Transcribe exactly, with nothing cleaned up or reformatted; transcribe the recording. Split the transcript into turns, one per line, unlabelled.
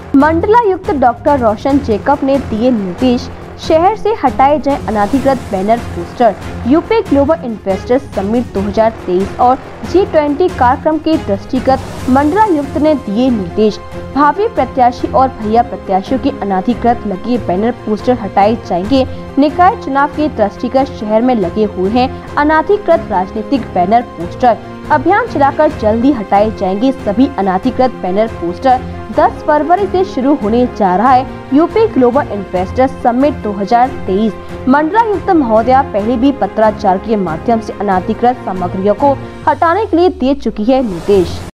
मंडलायुक्त डॉक्टर रोशन जेकब ने दिए निर्देश, शहर से हटाए जाएं अनाधिकृत banner poster. UP global investors summit दो हज़ार तेईस और जी ट्वेंटी कार्यक्रम के दृष्टिगत मंडलायुक्त ने दिए निर्देश। भावी प्रत्याशी और भैया प्रत्याशियों के अनाधिकृत लगे बैनर पोस्टर हटाए जाएंगे। निकाय चुनाव के दृष्टिगत शहर में लगे हुए हैं अनाधिकृत राजनीतिक बैनर पोस्टर। अभियान चलाकर जल्दी हटाए जाएंगे सभी अनाधिकृत बैनर पोस्टर। दस फरवरी से शुरू होने जा रहा है यूपी ग्लोबल इन्वेस्टर्स समिट दो हज़ार तेईस। मंडलायुक्त महोदया पहले भी पत्राचार के माध्यम से अनाधिकृत सामग्रियों को हटाने के लिए दे चुकी है निर्देश।